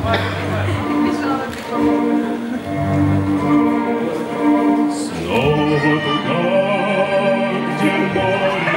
Снова туда, где море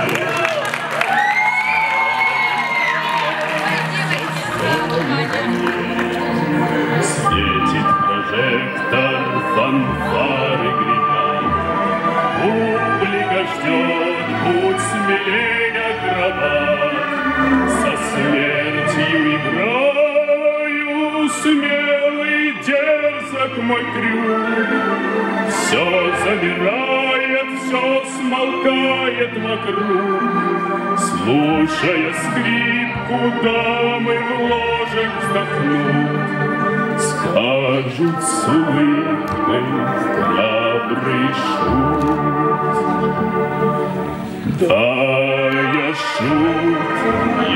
светит прожектор, фанфары гремят. Публика ждет, будь смелей акробат. Со смертью играю, смелый, дерзок мой трюк. Все замирает, все смолкает вокруг. Слушая скрипку, дамы в ложах вздохнут. Скажут с улыбкой храбрый шут. Да, я шут.